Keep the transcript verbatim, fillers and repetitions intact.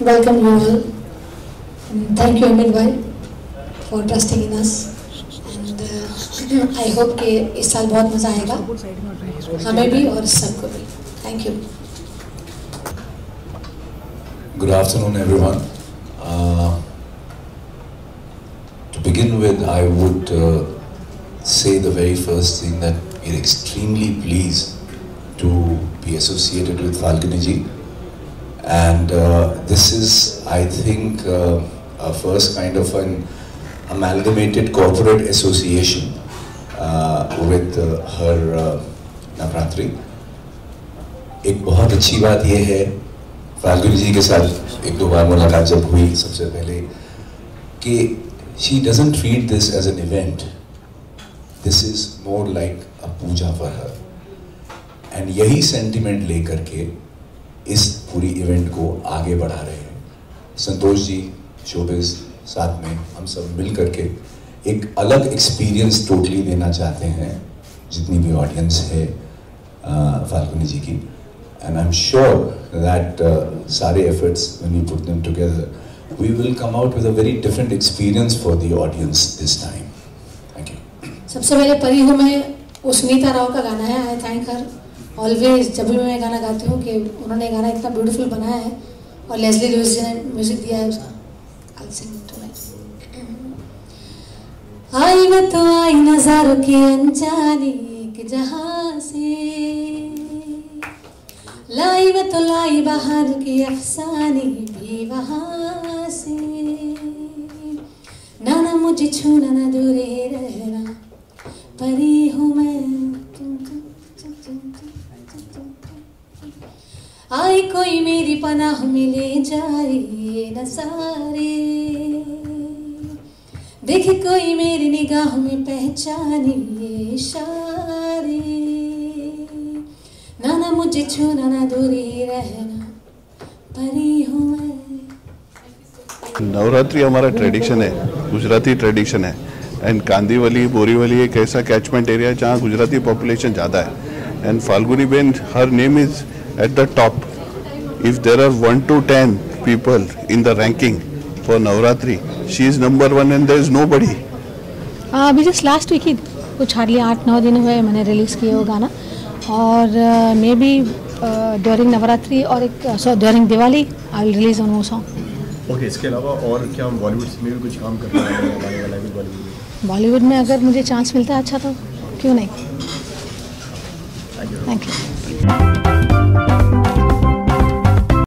welcome you all. And thank you Amit bhai for trusting in us. And uh, I hope कि इस साल बहुत मजा आएगा हमें भी और सबको भी. Thank you. Good afternoon everyone. Uh, to begin with, I would uh, say the very first thing that we're extremely pleased to be associated with Falguni ji, and uh, this is, I think, uh, a first kind of an amalgamated corporate association uh, with uh, her uh, Navratri. एक बहुत अच्छी बात ये है फाल्गुनी जी के साथ एक दो बार मुलाकात जब हुई सबसे पहले कि she doesn't treat this as an event. This is more like a puja for her. And यही sentiment लेकर के इस पूरी इवेंट को आगे बढ़ा रहे हैं. संतोष जी, शोबिस साथ में हम सब मिल करके एक अलग एक्सपीरियंस टोटली देना चाहते हैं जितनी भी ऑडियंस है फाल्गुनी जी की. And I'm sure that uh, सारे efforts, when we put them together, we will come out with a very different experience for the audience this time. Thank you. सबसे पहले परी हूँ मैं, उस्मिता राव का गाना है. I thank her always. जब भी मैं गाना गाती हूँ कि उन्होंने गाना इतना ब्यूटीफुल बनाया है और लेस्ली लुइस जी ने म्यूजिक दिया है उसका. I'll sing it tonight. आई मैं तो आई नज़ारों की अनजानी एक जहां से, लाई मैं तो लाई बाहर की अफसाने भी वहाँ से. ना ना मुझे छूना ना दूरे रहना, परी हूँ मैं. आई कोई मेरी पनाह में ले जाए न सारे, देखे कोई मेरी निगाह में पहचाने इशारे. ना ना मुझे छूना ना दूरी रहना, परी हूँ मैं. नवरात्रि हमारा ट्रेडिशन है, गुजराती ट्रेडिशन है. एंड कांदीवली, बोरीवली एक ऐसा कैचमेंट एरिया है जहाँ गुजराती पॉपुलेशन ज़्यादा है. And Falguni ben, her name is at the top. If there are one two ten people in the ranking for Navratri, she is number one and there is nobody. अभी just last week ही कुछ hardly आठ नौ दिन हुए मैंने release किया वो गाना. और मे बी ड्यूरिंग नवरात्रि और एक during Diwali I will release on वो सॉन्ग. ओके, इसके अलावा और क्या बॉलीवुड में भी कुछ काम कर रहे हैं? बॉलीवुड में बॉलीवुड में अगर मुझे चांस मिलता है अच्छा तो क्यों नहीं. Thank you.